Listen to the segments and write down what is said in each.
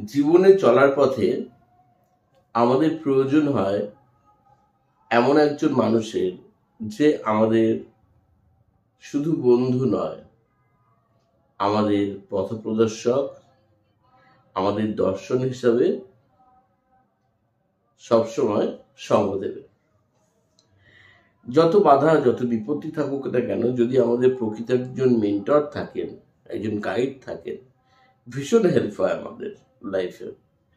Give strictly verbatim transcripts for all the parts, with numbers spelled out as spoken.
জীবনে চলার পথে আমাদের প্রয়োজন হয় এমন একজন মানুষের যে আমাদের শুধু বন্ধু নয়, আমাদের পথপ্রদর্শক, আমাদের দর্শন হিসাবে সবসময় সঙ্গ দেবে। যত বাধা, যত বিপত্তি থাকুক না কেন, যদি আমাদের প্রকৃত একজন মেন্টর থাকেন, একজন গাইড থাকেন, ভীষণ হেল্প হয় আমাদের লাইফে।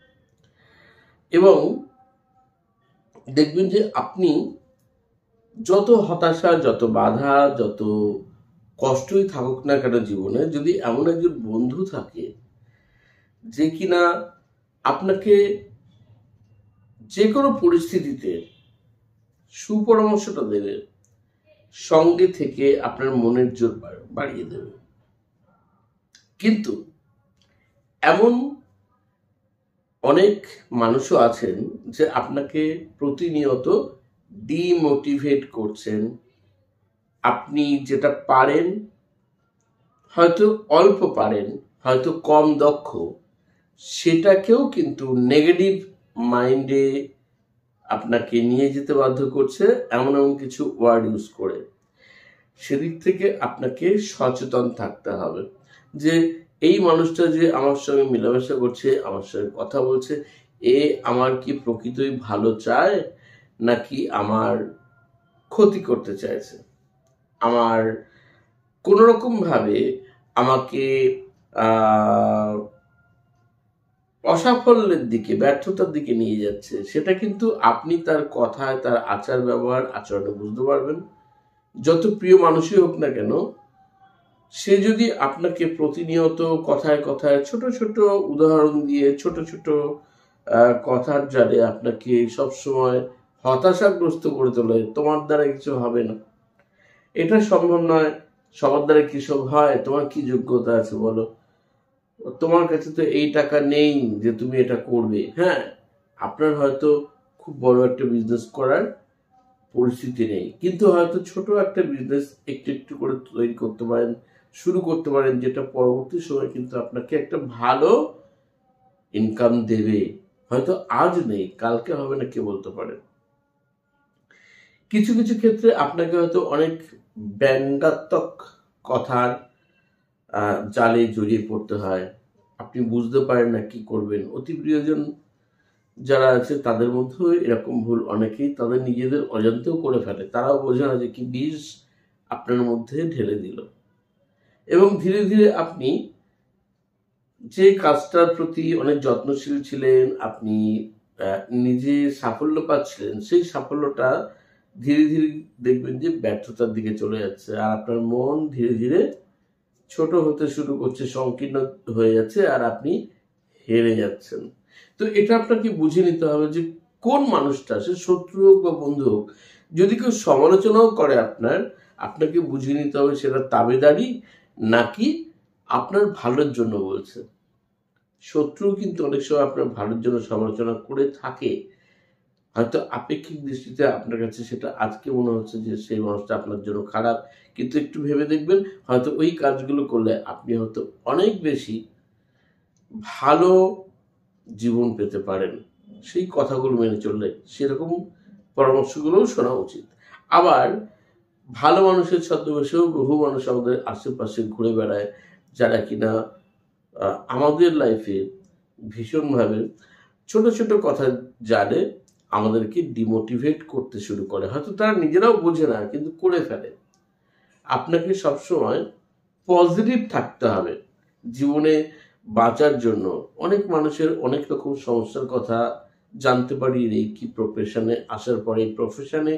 এবং দেখবেন যে আপনি যত হতাশা, যত বাধা, যত কষ্টই থাকুক না কেন জীবনে, যদি এমন একজন বন্ধু থাকে যে কিনা আপনাকে যে কোনো পরিস্থিতিতে সুপরামর্শটা দেবে, সঙ্গে থেকে আপনার মনের জোর বাড়িয়ে দেবে। কিন্তু এমন অনেক মানুষও আছেন যে আপনাকে প্রতিনিয়ত ডিমোটিভেট করছেন। আপনি যেটা পারেন, হয়তো অল্প পারেন, হয়তো কম দক্ষ, সেটাকেও কিন্তু নেগেটিভ মাইন্ডে আপনাকে নিয়ে যেতে বাধ্য করছে এমন এমন কিছু ওয়ার্ড ইউজ করে। সেদিক থেকে আপনাকে সচেতন থাকতে হবে যে এই মানুষটা যে আমার সঙ্গে মেলামেশা করছে, আমার সঙ্গে কথা বলছে, এ আমার কি প্রকৃতই ভালো চায় নাকি আমার ক্ষতি করতে চাইছে, আমার কোনো রকম ভাবে আমাকে আহ অসাফল্যের দিকে, ব্যর্থতার দিকে নিয়ে যাচ্ছে। সেটা কিন্তু আপনি তার কথায়, তার আচার ব্যবহার, আচরণে বুঝতে পারবেন। যত প্রিয় মানুষই হোক না কেন, সে যদি আপনাকে প্রতিনিয়ত কথায় কথায় ছোট ছোট উদাহরণ দিয়ে, ছোট ছোট কথার জালে আপনাকে সবসময় হতাশাগ্রস্ত করে তোলে, তোমার দ্বারা কিছু হবে না, এটা সম্ভব নয়, সবার দ্বারা কি সব হয়, তোমার কি যোগ্যতা আছে বলো, তোমার কাছে তো এই টাকা নেই যে তুমি এটা করবে। হ্যাঁ, আপনার হয়তো খুব বড় একটা বিজনেস করার পরিস্থিতি নেই, কিন্তু হয়তো ছোট একটা বিজনেস একটু একটু করে তৈরি করতে পারেন, শুরু করতে পারেন, যেটা পরবর্তী সময় কিন্তু আপনাকে একটা ভালো ইনকাম দেবে। হয়তো আজ নেই, কালকে হবে না, কে বলতে পারে। কিছু কিছু ক্ষেত্রে আপনাকে হয়তো অনেক ব্যঙ্গাত্মক কথার জালে জড়িয়ে পড়তে হয়, আপনি বুঝতে পারেন না কি করবেন। অতি প্রিয়জন যারা আছে তাদের মধ্যেও এরকম ভুল অনেকেই তাদের নিজেদের অজান্তেও করে ফেলে। তারাও বোঝে না যে কি বিষ আপনার মধ্যে ঢেলে দিল। এবং ধীরে ধীরে আপনি যে কাজটার প্রতি অনেক যত্নশীল ছিলেন, আপনি নিজে সাফল্য পাচ্ছিলেন, সেই সাফল্যটা ধীরে ধীরে দেখবেন যে ব্যর্থতার দিকে চলে যাচ্ছে, আর আপনার মন ধীরে ধীরে ছোট হতে শুরু করছে, সংকীর্ণ হয়ে যাচ্ছে, আর আপনি হেরে যাচ্ছেন। তো এটা আপনাকে বুঝে নিতে হবে যে কোন মানুষটা, সে শত্রু হোক বা বন্ধু হোক, যদি কেউ সমালোচনাও করে আপনার, আপনাকে বুঝে নিতে হবে সেটা তাবেদারি নাকি আপনার ভালোর জন্য বলছে। শত্রু কিন্তু অনেক সময় আপনার ভালোর জন্য সমালোচনা করে থাকে, হয়তো আপেক্ষিক দৃষ্টিতে আপনার কাছে সেটা আজকে মনে হচ্ছে যে সেই মানুষটা আপনার জন্য খারাপ, কিন্তু একটু ভেবে দেখবেন হয়তো ওই কাজগুলো করলে আপনি হয়তো অনেক বেশি ভালো জীবন পেতে পারেন, সেই কথাগুলো মেনে চললে। সেরকম পরামর্শগুলোও শোনা উচিত। আবার ভালো মানুষের ছদ্মবেশেও বহু মানুষ আমাদের আশেপাশে ঘুরে বেড়ায়, যারা কিনা আমাদের লাইফে ভীষণভাবে ছোট ছোট কথা জানে আমাদেরকে ডিমোটিভেট করতে শুরু করে। হয়তো তারা নিজেরাও বোঝে না, কিন্তু করে ফেলে। আপনাকে সবসময় পজিটিভ থাকতে হবে জীবনে বাঁচার জন্য। অনেক মানুষের অনেক রকম সমস্যার কথা জানতে পারি রেকি প্রফেশনে আসার পরে। এই প্রফেশনে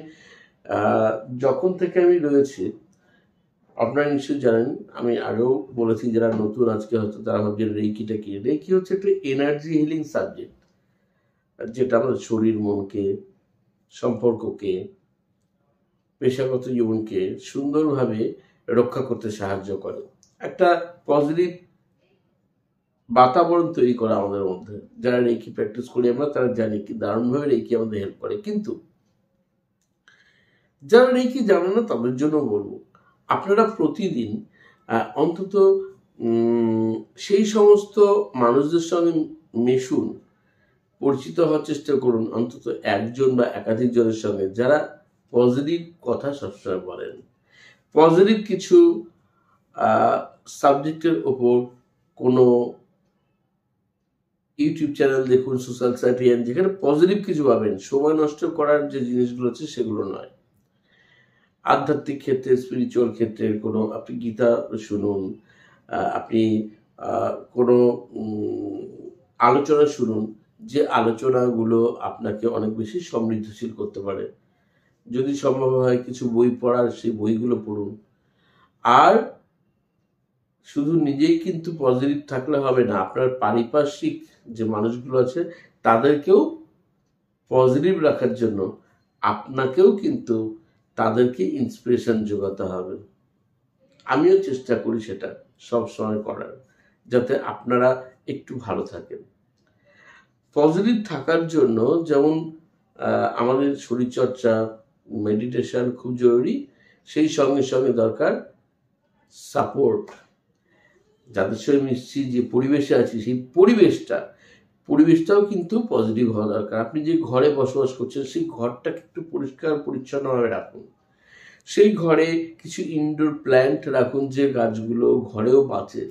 যখন থেকে আমি রয়েছি, আপনারা নিশ্চয়ই জানেন, আমি আগেও বলেছি, যারা নতুন আজকে হয়তো তারা ভাবছেন রেকিটা কি। রেকি হচ্ছে একটা এনার্জি হিলিং সাবজেক্ট, যেটা আমাদের শরীর, মনকে, সম্পর্ককে, পেশাগত জীবনকে সুন্দরভাবে রক্ষা করতে সাহায্য করে। একটা পজিটিভ বাতাবরণ তৈরি করা আমাদের মধ্যে। যারা রেকি প্র্যাকটিস করি আমরা, তারা জানি কি দারুণভাবে রেকি আমাদের হেল্প করে। কিন্তু যারা রেকি জানে না তাদের জন্য বলবো, আপনারা প্রতিদিন অন্তত সেই সমস্ত মানুষদের সঙ্গে মেশুন, পরিচিত হওয়ার চেষ্টা করুন অন্তত একজন বা একাধিক জনের সঙ্গে যারা পজিটিভ কথা সবসময় বলেন। পজিটিভ কিছু সাবজেক্টের ওপর কোনো ইউটিউব চ্যানেল দেখুন, সোশ্যাল সাইটিয়ান, যেখানে পজিটিভ কিছু পাবেন। সময় নষ্ট করার যে জিনিসগুলো আছে সেগুলো নয়। আধ্যাত্মিক ক্ষেত্রে, স্পিরিচুয়াল ক্ষেত্রের কোনো আপনি গীতা শুনুন, আপনি কোনো আলোচনা শুনুন, যে আলোচনাগুলো আপনাকে অনেক বেশি সমৃদ্ধশীল করতে পারে। যদি সম্ভব হয় কিছু বই পড়ার, সেই বইগুলো পড়ুন। আর শুধু নিজেই কিন্তু পজিটিভ থাকলে হবে না, আপনার পারিপার্শ্বিক যে মানুষগুলো আছে তাদেরকেও পজিটিভ রাখার জন্য আপনাকেও কিন্তু তাদেরকে ইন্সপিরেশন যোগাতে হবে। আমিও চেষ্টা করি সেটা সব সময় করার, যাতে আপনারা একটু ভালো থাকেন। পজিটিভ থাকার জন্য যেমন আমাদের শরীরচর্চা, মেডিটেশন খুব জরুরি, সেই সঙ্গে সঙ্গে দরকার সাপোর্ট। যাদের সঙ্গে মিশছি, যে পরিবেশে আছি, সেই পরিবেশটা পরিবেশটাও কিন্তু পজিটিভ হওয়া দরকার। আপনি যে ঘরে বসবাস করছেন সেই ঘরটাকে একটু পরিষ্কার পরিচ্ছন্নভাবে রাখুন। সেই ঘরে কিছু ইনডোর প্ল্যান্ট রাখুন, যে গাছগুলো ঘরেও বাঁচে।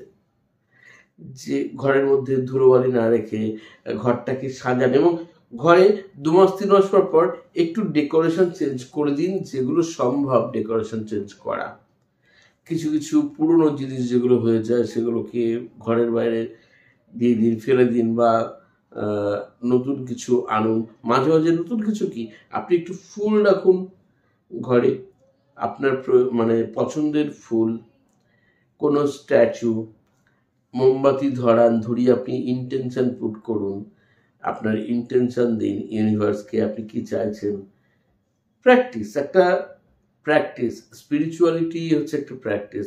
যে ঘরের মধ্যে ধুলোবালি না রেখে ঘরটাকে সাজান, এবং ঘরে দু মাস তিন মাস পর পর একটু ডেকোরেশন চেঞ্জ করে দিন, যেগুলো সম্ভব ডেকোরেশন চেঞ্জ করা। কিছু কিছু পুরনো জিনিস যেগুলো হয়ে যায় সেগুলোকে ঘরের বাইরে দিয়ে দিন, ফেলে দিন, বা নতুন কিছু আনুন। মাঝে মাঝে নতুন কিছু কি, আপনি একটু ফুল রাখুন ঘরে, আপনার মানে পছন্দের ফুল, কোনো স্ট্যাচু, মোমবাতি ধরান, ধরিয়ে আপনি ইন্টেনশন পুট করুন, আপনার ইন্টেনশন দিন ইউনিভার্সকে আপনি কি চাইছেন। প্র্যাকটিস, একটা প্র্যাকটিস, স্পিরিচুয়ালিটি হচ্ছে একটা প্র্যাকটিস।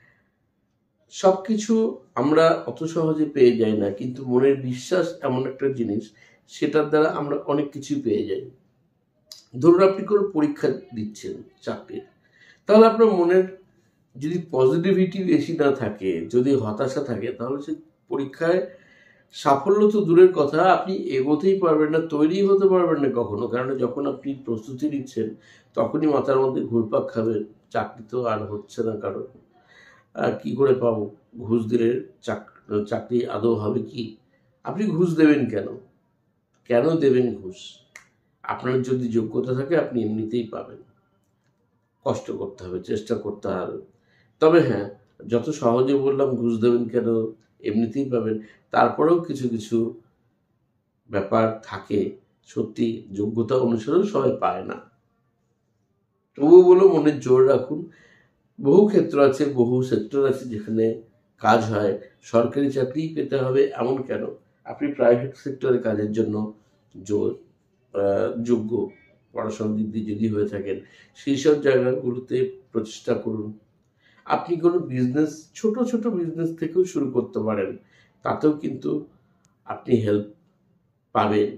সব কিছু আমরা অত সহজে পেয়ে যাই না, কিন্তু মনের বিশ্বাস এমন একটা জিনিস, সেটার দ্বারা আমরা অনেক কিছু পেয়ে যাই। ধরুন আপনি কোনো পরীক্ষা দিচ্ছেন চাকরির, তাহলে আপনার মনের যদি পজিটিভিটি বেশি না থাকে, যদি হতাশা থাকে, তাহলে সে পরীক্ষায় সাফল্য তো দূরের কথা, আপনি এগোতেই পারবেন না, তৈরি হতে পারবেন না কখনো। কারণ যখন আপনি প্রস্তুতি নিচ্ছেন তখনই মাথার মধ্যে ঘুরপাক খাবে, চাকরি তো আর হচ্ছে না কারো, কি করে পাবো, ঘুষ দিলে চাকরি আদৌ হবে কি? আপনি ঘুষ দেবেন কেন? কেন দেবেন ঘুষ? আপনার যদি যোগ্যতা থাকে আপনি এমনিতেই পাবেন। কষ্ট করতে হবে, চেষ্টা করতে হবে। তবে হ্যাঁ, যত সহজে বললাম ঘুষ দেবেন কেন, এমনিতেই পাবেন, তারপরেও কিছু কিছু ব্যাপার থাকে, সত্যি যোগ্যতা অনুসারেও সবাই পায় না। তবুও বলো মনের জোর রাখুন। বহু ক্ষেত্র আছে, বহু সেক্টর আছে যেখানে কাজ হয়। সরকারি চাকরি পেতে হবে এমন কেন? আপনি প্রাইভেট সেক্টরে কাজের জন্য যোগ্য, পড়াশোনার দিক দিয়ে যদি হয়ে থাকেন, সেই সব জায়গাগুলোতে প্রচেষ্টা করুন। আপনি কোনো বিজনেস, ছোট ছোট বিজনেস থেকেও শুরু করতে পারেন, তাতেও কিন্তু আপনি হেল্প পাবেন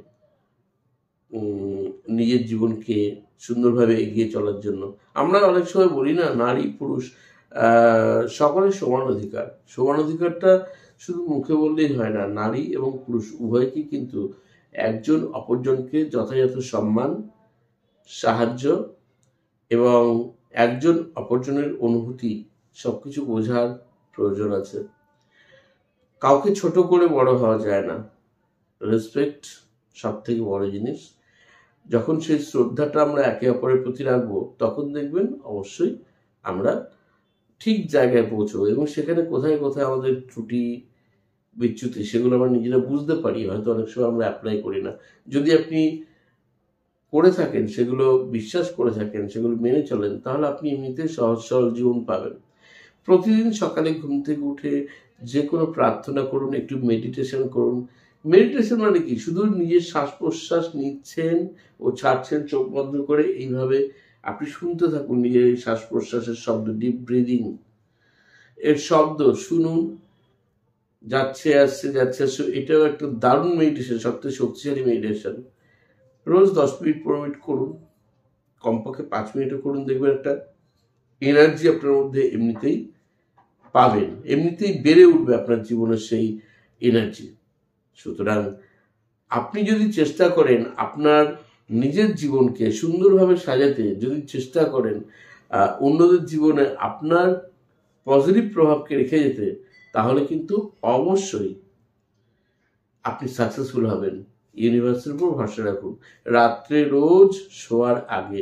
নিজের জীবনকে সুন্দরভাবে এগিয়ে চলার জন্য। আমরা অনেক সময় বলি না, নারী পুরুষ সকলের সমান অধিকার। সমান অধিকারটা শুধু মুখে বললেই হয় না, নারী এবং পুরুষ উভয়কে কিন্তু একজন অপরজনকে যথাযথ সম্মান, সাহায্য এবং একজন অপরজনের অনুভূতি সবকিছু বোঝার প্রয়োজন আছে। কাউকে ছোট করে বড় হওয়া যায় না। রেসপেক্ট সব থেকে বড় জিনিস। যখন সেই শ্রদ্ধাটা আমরা একে অপরের প্রতি রাখবো, তখন দেখবেন অবশ্যই আমরা ঠিক জায়গায় পৌঁছবো, এবং সেখানে কোথায় কোথায় আমাদের ত্রুটি বিচ্যুতি সেগুলো আমরা নিজেরা বুঝতে পারি, হয়তো অনেক সময় আমরা অ্যাপ্লাই করি না। যদি আপনি করে থাকেন, সেগুলো বিশ্বাস করে থাকেন, সেগুলো মেনে চলেন, তাহলে আপনি এমনিতে সহজ সরল জীবন পাবেন। প্রতিদিন সকালে ঘুম থেকে উঠে যে কোনো প্রার্থনা করুন, একটু মেডিটেশন করুন। মেডিটেশন মানে কি? শুধু নিজের শ্বাস প্রশ্বাস নিচ্ছেন ও ছাড়ছেন চোখ বন্ধ করে, এইভাবে আপনি শুনতে থাকুন নিজের শ্বাস প্রশ্বাসের শব্দ, ডিপ ব্রিদিং এর শব্দ শুনুন, যাচ্ছে আসছে যাচ্ছে আসছে। এটাও একটা দারুণ মেডিটেশন, সবথেকে শক্তিশালী মেডিটেশন। রোজ দশ মিনিট পনেরো মিনিট করুন, কমপক্ষে পাঁচ মিনিটও করুন, দেখবেন একটা এনার্জি আপনার মধ্যে এমনিতেই পাবেন, এমনিতেই বেড়ে উঠবে আপনার জীবনের সেই এনার্জি। সুতরাং আপনি যদি চেষ্টা করেন আপনার নিজের জীবনকে সুন্দরভাবে সাজাতে, যদি চেষ্টা করেন অন্যদের জীবনে আপনার পজিটিভ প্রভাবকে রেখে যেতে, তাহলে কিন্তু অবশ্যই আপনি সাকসেসফুল হবেন। ইউনিভার্সের উপর ভরসা রাখুন। রাত্রে রোজ শোয়ার আগে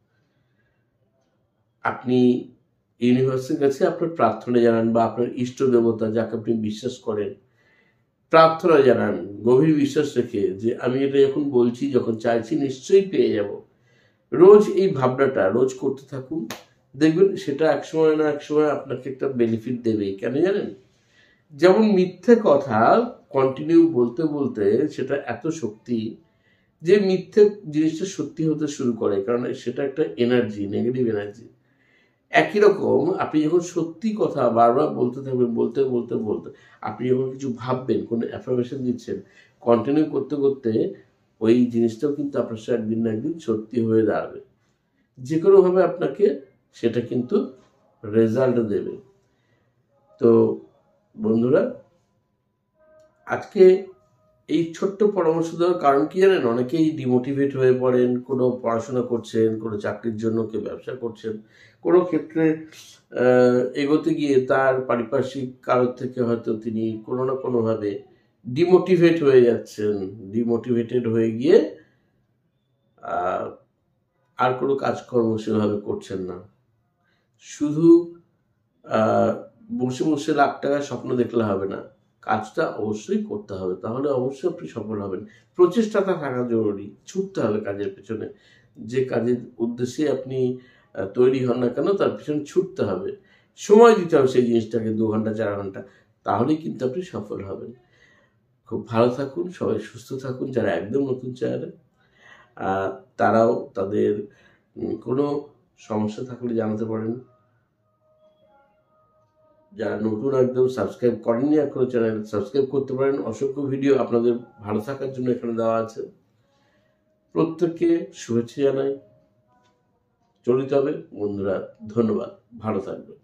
আপনি ইউনিভার্সের কাছে আপনার প্রার্থনা জানান, বা আপনার ইষ্ট দেবতা যাকে আপনি বিশ্বাস করেন প্রার্থনা জানান, গভীর বিশ্বাস রেখে যে আমি এটা যখন বলছি, যখন চাইছি, নিশ্চয়ই পেয়ে যাব। রোজ এই ভাবনাটা রোজ করতে থাকুন, দেখবেন সেটা একসময় না একসময় আপনাকে একটা বেনিফিট দেবেই। কেন জানেন? যেমন মিথ্যে কথা কন্টিনিউ বলতে বলতে সেটা এত শক্তি যে মিথ্যে জিনিসটা সত্যি হতে শুরু করে, কারণ সেটা একটা এনার্জি, নেগেটিভ এনার্জি। একই রকম আপনি যখন সত্যি কথা বারবার বলতে থাকবেন, বলতে বলতে বলতে আপনি যখন কিছু ভাববেন, কোনো অ্যাফার্মেশন দিচ্ছেন, কন্টিনিউ করতে করতে ওই জিনিসটাও কিন্তু আপনার সাথে একদিন না একদিন সত্যি হয়ে দাঁড়াবে। যে কোনোভাবে আপনাকে সেটা কিন্তু রেজাল্ট দেবে। তো বন্ধুরা, আজকে এই ছোট্ট পরামর্শ দেওয়ার কারণ কি জানেন? অনেকেই ডিমোটিভেট হয়ে পড়েন, কোনো পড়াশোনা করছেন, কোনো চাকরির জন্য, কেউ ব্যবসা করছেন, কোনো ক্ষেত্রে এগোতে গিয়ে তার পারিপার্শ্বিক কারোর থেকে হয়তো তিনি কোনো না কোনোভাবে ডিমোটিভেট হয়ে যাচ্ছেন। ডিমোটিভেটেড হয়ে গিয়ে আর কোনো কাজকর্ম সেভাবে করছেন না, শুধু বসে বসে লাখ টাকার স্বপ্ন দেখলে হবে না, কাজটা অবশ্যই করতে হবে, তাহলে অবশ্যই আপনি সফল হবেন। প্রচেষ্টাটা থাকা জরুরি, ছুটতে হবে কাজের পেছনে। যে কাজের উদ্দেশ্যে আপনি তৈরি হন না কেন, তার পেছনে ছুটতে হবে, সময় দিতে হবে সেই জিনিসটাকে, দু ঘন্টা চার ঘন্টা, তাহলেই কিন্তু আপনি সফল হবেন। খুব ভালো থাকুন, সবাই সুস্থ থাকুন। যারা একদম নতুন চ্যানেলে, তারাও তাদের কোনো সমস্যা থাকলে জানাতে পারেন। যারা নতুন একদম সাবস্ক্রাইব করেননি এখনো, চ্যানেল সাবস্ক্রাইব করতে পারেন। অসংখ্য ভিডিও আপনাদের ভালো থাকার জন্য এখানে দেওয়া আছে। প্রত্যেককে শুভেচ্ছা জানাই। চলিত হবে বন্ধুরা, ধন্যবাদ, ভালো থাকবেন।